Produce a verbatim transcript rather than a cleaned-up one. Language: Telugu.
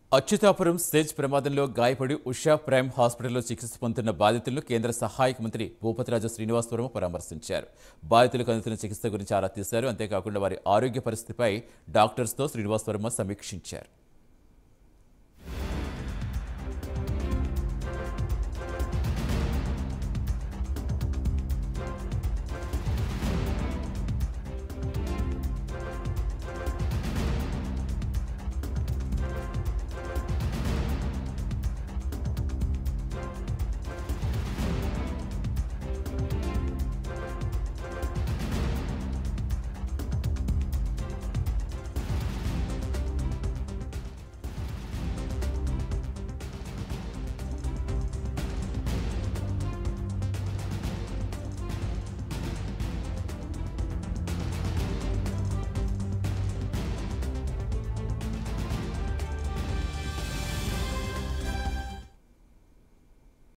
అచ్యుతాపురం స్టేజ్ ప్రమాదంలో గాయపడి ఉషా ప్రైమ్ హాస్పిటల్లో చికిత్స పొందుతున్న బాధితులను కేంద్ర సహాయక మంత్రి భూపతిరాజు శ్రీనివాసవర్మ పరామర్శించారు. బాధితులకు అందుతున్న చికిత్స గురించి ఆరా తీశారు. అంతేకాకుండా వారి ఆరోగ్య పరిస్థితిపై డాక్టర్స్తో శ్రీనివాసవర్మ సమీక్షించారు.